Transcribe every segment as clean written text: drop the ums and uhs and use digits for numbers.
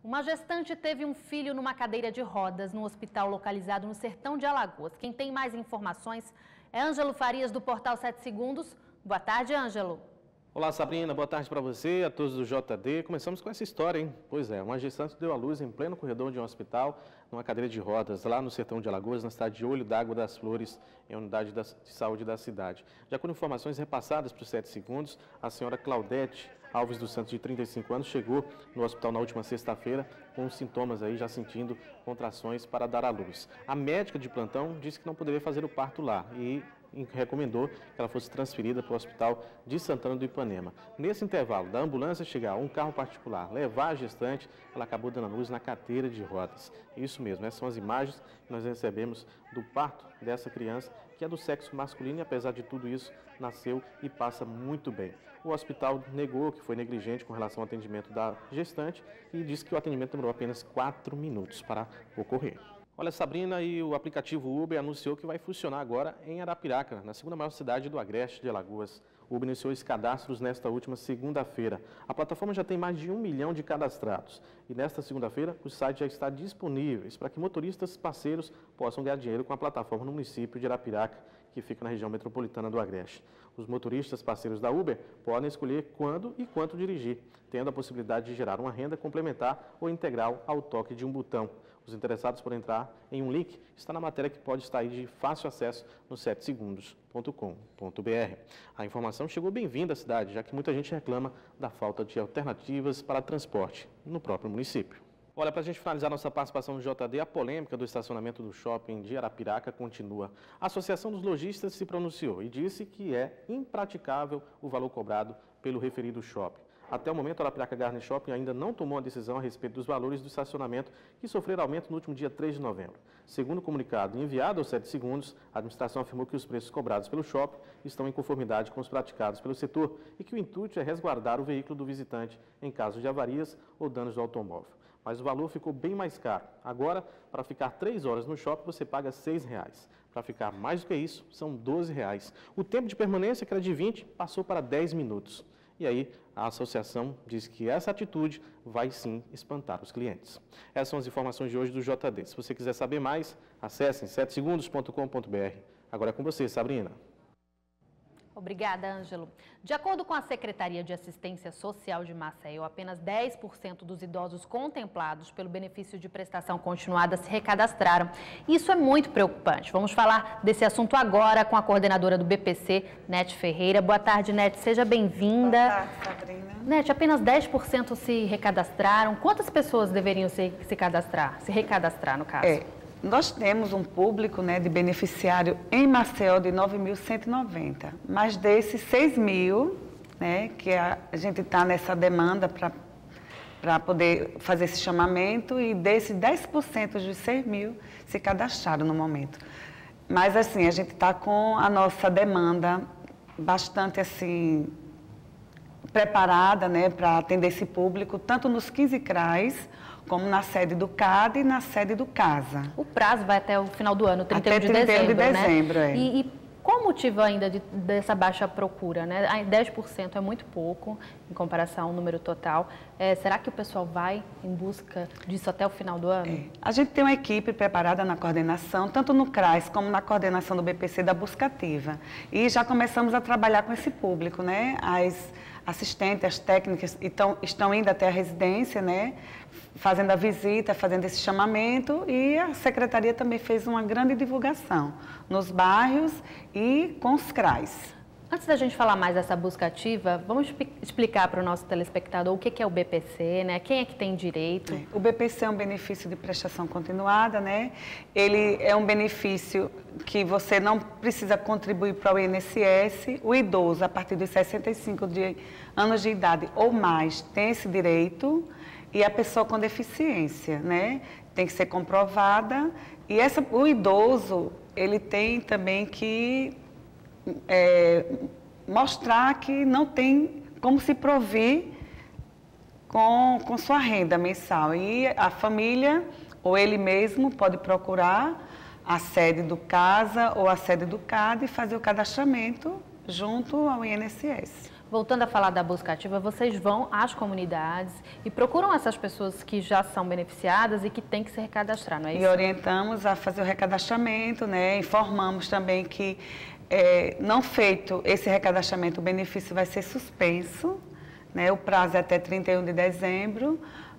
Uma gestante teve um filho numa cadeira de rodas no hospital localizado no sertão de Alagoas. Quem tem mais informações é Ângelo Farias, do Portal 7 Segundos. Boa tarde, Ângelo. Olá, Sabrina. Boa tarde para você, a todos do JD. Começamos com essa história, hein? Pois é, uma gestante deu à luz em pleno corredor de um hospital, numa cadeira de rodas, lá no sertão de Alagoas, na cidade de Olho d'Água das Flores, em unidade de saúde da cidade. De acordo com informações repassadas para os 7 Segundos, a senhora Claudete Alves dos Santos, de 35 anos, chegou no hospital na última sexta-feira com sintomas aí, já sentindo contrações para dar à luz. A médica de plantão disse que não poderia fazer o parto lá e recomendou que ela fosse transferida para o hospital de Santana do Ipanema. Nesse intervalo, da ambulância chegar um carro particular, levar a gestante, ela acabou dando à luz na cadeira de rodas. Isso mesmo, essas são as imagens que nós recebemos do parto dessa criança, que é do sexo masculino e, apesar de tudo isso, nasceu e passa muito bem. O hospital negou que foi negligente com relação ao atendimento da gestante e disse que o atendimento demorou apenas 4 minutos para ocorrer. Olha, Sabrina, e o aplicativo Uber anunciou que vai funcionar agora em Arapiraca, na segunda maior cidade do Agreste de Alagoas. O Uber iniciou esses cadastros nesta última segunda-feira. A plataforma já tem mais de 1 milhão de cadastrados. E nesta segunda-feira, o site já está disponível para que motoristas parceiros possam ganhar dinheiro com a plataforma no município de Arapiraca, que fica na região metropolitana do Agreste. Os motoristas parceiros da Uber podem escolher quando e quanto dirigir, tendo a possibilidade de gerar uma renda complementar ou integral ao toque de um botão. Os interessados podem entrar em um link, está na matéria que pode estar aí de fácil acesso no 7segundos.com.br. A informação chegou bem-vinda à cidade, já que muita gente reclama da falta de alternativas para transporte no próprio município. Olha, para a gente finalizar nossa participação no JD, a polêmica do estacionamento do shopping de Arapiraca continua. A Associação dos Lojistas se pronunciou e disse que é impraticável o valor cobrado pelo referido shopping. Até o momento, a Arapiraca Garden Shopping ainda não tomou uma decisão a respeito dos valores do estacionamento que sofreram aumento no último dia 3 de novembro. Segundo o comunicado enviado aos 7 Segundos, a administração afirmou que os preços cobrados pelo shopping estão em conformidade com os praticados pelo setor e que o intuito é resguardar o veículo do visitante em caso de avarias ou danos do automóvel. Mas o valor ficou bem mais caro. Agora, para ficar 3 horas no shopping, você paga R$ 6. Para ficar mais do que isso, são R$ 12. O tempo de permanência, que era de 20, passou para 10 minutos. E aí, a associação diz que essa atitude vai sim espantar os clientes. Essas são as informações de hoje do JD. Se você quiser saber mais, acessem 7segundos.com.br. Agora é com você, Sabrina. Obrigada, Ângelo. De acordo com a Secretaria de Assistência Social de Maceió, apenas 10% dos idosos contemplados pelo benefício de prestação continuada se recadastraram. Isso é muito preocupante. Vamos falar desse assunto agora com a coordenadora do BPC, Nete Ferreira. Boa tarde, Nete. Seja bem-vinda. Boa tarde, Sabrina. Nete, apenas 10% se recadastraram. Quantas pessoas deveriam se recadastrar, no caso? Nós temos um público, né, de beneficiário em Maceió de 9.190, mas desses 6.000, né, que a gente está nessa demanda para poder fazer esse chamamento, e desses 10% dos 6.000 se cadastraram no momento. Mas assim, a gente está com a nossa demanda bastante assim preparada, né, para atender esse público, tanto nos 15 CRAs, como na sede do CAD e na sede do CASA. O prazo vai até o final do ano, 31 de dezembro, né? É. E qual o motivo ainda dessa baixa procura, né? 10% é muito pouco em comparação ao número total. Será que o pessoal vai em busca disso até o final do ano? A gente tem uma equipe preparada na coordenação, tanto no CRAS como na coordenação do BPC da busca ativa. E já começamos a trabalhar com esse público, né? As assistentes, as técnicas estão indo até a residência, né? Fazendo a visita, fazendo esse chamamento, e a Secretaria também fez uma grande divulgação nos bairros e com os CRAs. Antes da gente falar mais dessa busca ativa, vamos explicar para o nosso telespectador o que é o BPC, né? Quem é que tem direito? O BPC é um benefício de prestação continuada, né? Ele é um benefício que você não precisa contribuir para o INSS. O idoso, a partir dos 65 anos de idade ou mais, tem esse direito. E a pessoa com deficiência, né? Tem que ser comprovada. E o idoso, ele tem também que mostrar que não tem como se provir com sua renda mensal. E a família, ou ele mesmo, pode procurar a sede do CASA ou a sede do CAD e fazer o cadastramento junto ao INSS. Voltando a falar da busca ativa, vocês vão às comunidades e procuram essas pessoas que já são beneficiadas e que têm que se recadastrar, não é isso? E orientamos a fazer o recadastramento, né? Informamos também que, não feito esse recadastramento, o benefício vai ser suspenso, né? O prazo é até 31 de dezembro,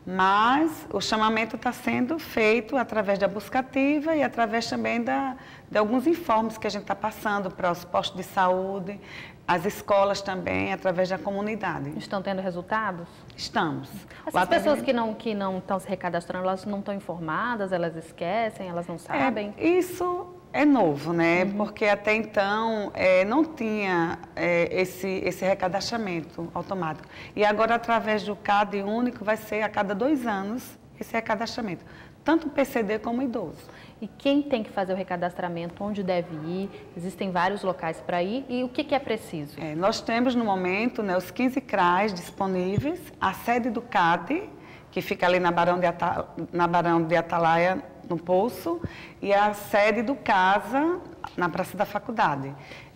mas o chamamento está sendo feito através da busca ativa e através também de alguns informes que a gente está passando para os postos de saúde, as escolas também, através da comunidade. Estão tendo resultados? Estamos. Essas pessoas que não estão se recadastrando, elas não estão informadas, elas esquecem, elas não sabem? Isso é novo, né? Porque até então não tinha esse recadastramento automático. E agora, através do CAD único, vai ser a cada 2 anos esse recadastramento, tanto PCD como idoso. E quem tem que fazer o recadastramento, onde deve ir? Existem vários locais para ir e o que é preciso? Nós temos no momento, né, os 15 CRAs disponíveis, a sede do CAD, que fica ali na Barão de Atalaia, no Poço, e a sede do CASA, na Praça da Faculdade.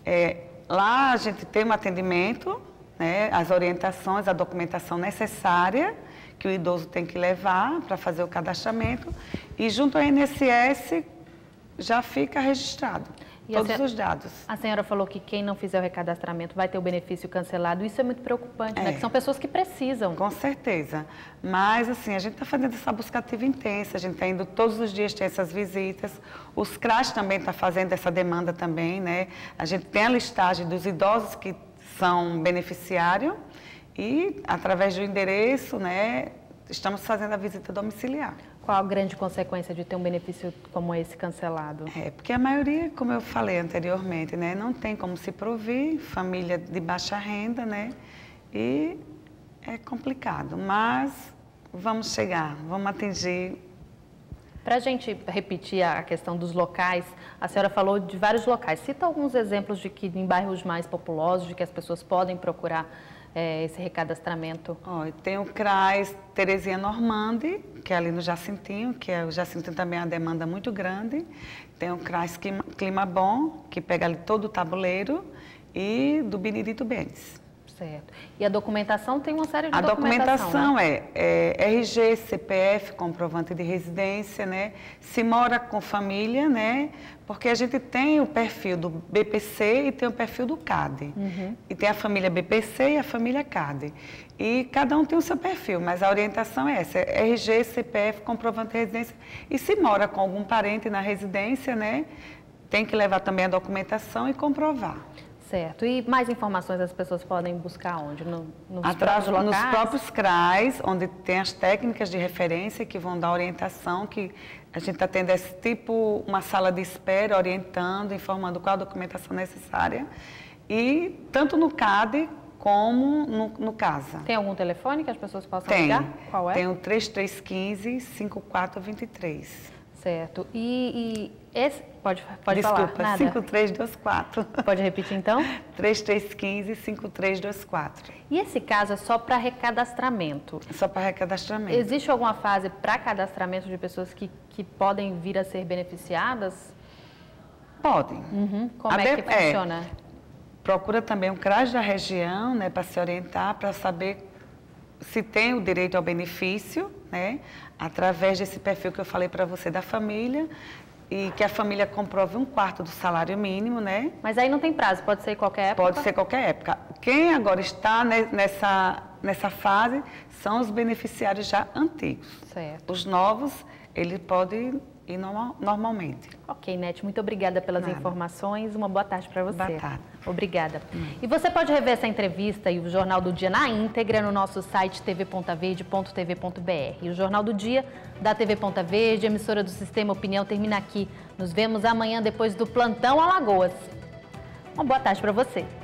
Lá a gente tem um atendimento, né, as orientações, a documentação necessária que o idoso tem que levar para fazer o cadastramento e junto ao INSS já fica registrado todos os dados. A senhora falou que quem não fizer o recadastramento vai ter o benefício cancelado. Isso é muito preocupante, né? Que são pessoas que precisam. Com certeza. Mas, assim, a gente está fazendo essa busca ativa intensa, a gente está indo todos os dias ter essas visitas. Os CRAs também estão fazendo essa demanda também, né? A gente tem a listagem dos idosos que são beneficiários e, através do endereço, né, estamos fazendo a visita domiciliar. Qual a grande consequência de ter um benefício como esse cancelado? Porque a maioria, como eu falei anteriormente, né, não tem como se provir, família de baixa renda, né, e é complicado, mas vamos chegar, vamos atingir. Para a gente repetir a questão dos locais, a senhora falou de vários locais. Cita alguns exemplos de que em bairros mais populosos, de que as pessoas podem procurar esse recadastramento. Tem o CRAS Terezinha Normande, que é ali no Jacintinho, que o Jacintinho também é uma demanda muito grande. Tem o CRAS Clima Bom, que pega ali todo o tabuleiro, e do Benedito Bentes. Certo. E a documentação tem uma série de documentação. A documentação, né? RG, CPF, comprovante de residência, né? Se mora com família, né? Porque a gente tem o perfil do BPC e tem o perfil do CAD. E tem a família BPC e a família CAD. E cada um tem o seu perfil, mas a orientação é essa, RG, CPF, comprovante de residência. E se mora com algum parente na residência, né? Tem que levar também a documentação e comprovar. Certo. E mais informações as pessoas podem buscar onde? Nos próprios CRAs, onde tem as técnicas de referência que vão dar orientação, que a gente está tendo esse tipo, uma sala de espera, orientando, informando qual a documentação necessária. E tanto no CAD como no CASA. Tem algum telefone que as pessoas possam ligar? Qual é? Tem o 3315-5423. Certo. E esse... Pode Desculpa, falar. 5324. Pode repetir, então? 3315-5324. E esse caso é só para recadastramento? Só para recadastramento. Existe alguma fase para cadastramento de pessoas que podem vir a ser beneficiadas? Podem. Como é que funciona? Procura também um CRAS da região, né, para se orientar, para saber se tem o direito ao benefício, né, através desse perfil que eu falei para você da família, e que a família comprove 1/4 do salário mínimo, né? Mas aí não tem prazo, pode ser qualquer época? Pode ser qualquer época. Quem agora está nessa fase são os beneficiários já antigos. Certo. Os novos, ele pode ir normalmente. Ok, Nete, muito obrigada pelas informações. Uma boa tarde para você. Boa tarde. Obrigada. E você pode rever essa entrevista e o Jornal do Dia na íntegra no nosso site tvpontaverde.tv.br. E o Jornal do Dia da TV Ponta Verde, emissora do Sistema Opinião, termina aqui. Nos vemos amanhã depois do Plantão Alagoas. Uma boa tarde para você.